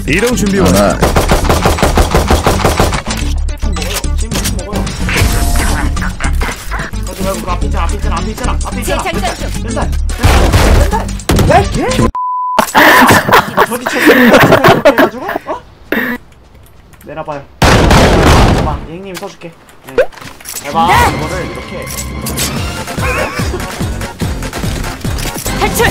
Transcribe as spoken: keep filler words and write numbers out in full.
이동 준비 완료. 하나. 가지 말고 그 앞에 있잖아, 앞에 있잖아, 앞에 있잖아, 앞에 있잖아. 재장전 중. 멘탈, 멘탈, 멘탈. 야, 이 개. 저기 쳐서 해가지고, 어? 내려봐요. 봐봐, 예행님이 써줄게. 네. 해봐, 이거를 이렇게. 탈출.